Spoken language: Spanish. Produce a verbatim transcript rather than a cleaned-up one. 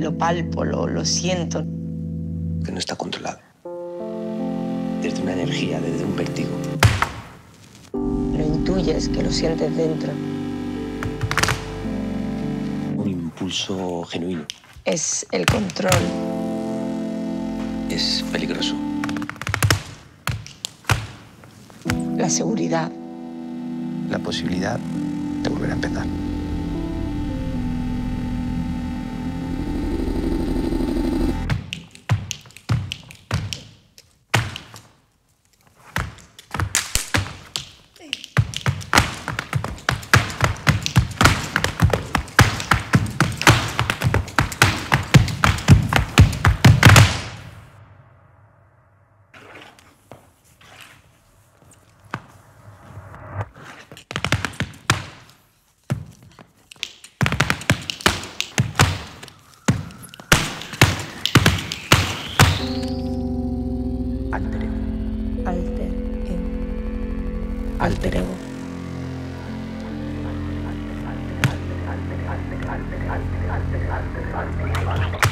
lo palpo, lo, lo siento. Que no está controlado. Desde una energía, desde un vértigo. Lo intuyes, que lo sientes dentro. Un impulso genuino. Es el control. Es peligroso. La seguridad. La posibilidad de volver a empezar. Alter ego. Alter ego. Alter ego. Alter ego.